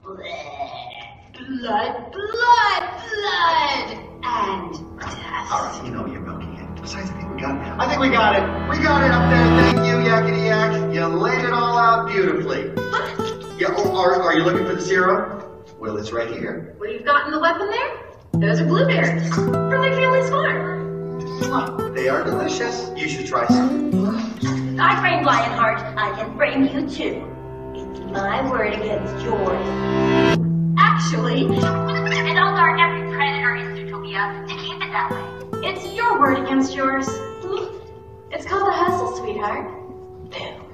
Blood, blood, blood, and death. All right, you know you're milking it. Besides, I think we got it. I think we got it. We got it up there. Thank you, Yakety Yak. You laid it all out beautifully. What? Yeah. Oh, are you looking for the zero? Well, it's right here. What you've got in the weapon there? Those are blueberries from my family's farm. They are delicious. You should try some. I framed Lionheart. I can frame you too. It's my word against yours. Actually, and I'll guard every predator in Zootopia to keep it that way. it's your word against yours. It's called a hustle, sweetheart. Boom.